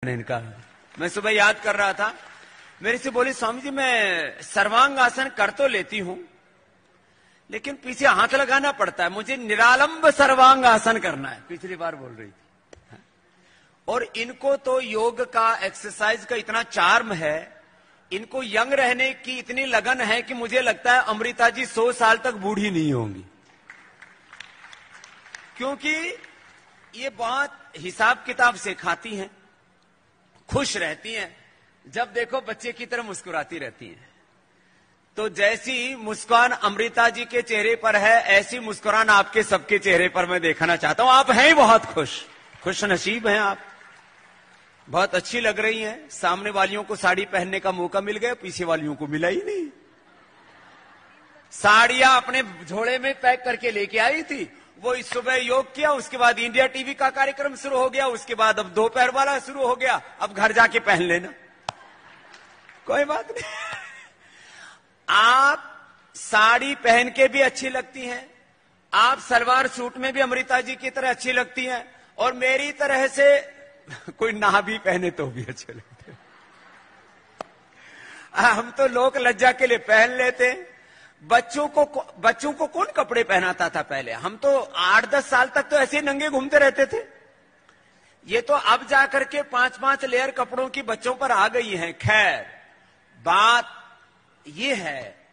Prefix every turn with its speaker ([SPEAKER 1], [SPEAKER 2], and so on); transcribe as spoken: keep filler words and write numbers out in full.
[SPEAKER 1] इनका मैं सुबह याद कर रहा था, मेरे से बोली स्वामी जी मैं सर्वांग आसन कर तो लेती हूं लेकिन पीछे हाथ लगाना पड़ता है, मुझे निरालंब सर्वांग आसन करना है, पिछली बार बोल रही थी। और इनको तो योग का एक्सरसाइज का इतना चार्म है, इनको यंग रहने की इतनी लगन है कि मुझे लगता है अमृता जी सौ साल तक बूढ़ी नहीं होंगी, क्योंकि ये बहुत हिसाब किताब से खाती हैं, खुश रहती हैं, जब देखो बच्चे की तरह मुस्कुराती रहती हैं। तो जैसी मुस्कान अमृता जी के चेहरे पर है, ऐसी मुस्कुरान आपके सबके चेहरे पर मैं देखना चाहता हूं। आप हैं बहुत खुश, खुश नसीब हैं आप, बहुत अच्छी लग रही हैं। सामने वालियों को साड़ी पहनने का मौका मिल गया, पीछे वालियों को मिला ही नहीं। साड़ियां अपने झोले में पैक करके लेके आई थी, वो इस सुबह योग किया, उसके बाद इंडिया टीवी का कार्यक्रम शुरू हो गया, उसके बाद अब दोपहर वाला शुरू हो गया, अब घर जाके पहन लेना, कोई बात नहीं। आप साड़ी पहन के भी अच्छी लगती हैं, आप सलवार सूट में भी अमृता जी की तरह अच्छी लगती हैं, और मेरी तरह से कोई ना भी पहने तो भी अच्छे लगते हैं। हम तो लोक लज्जा के लिए पहन लेते हैं। बच्चों को बच्चों को कौन कपड़े पहनाता था पहले? हम तो आठ दस साल तक तो ऐसे ही नंगे घूमते रहते थे। ये तो अब जाकर के पांच पांच लेयर कपड़ों की बच्चों पर आ गई है। खैर, बात ये है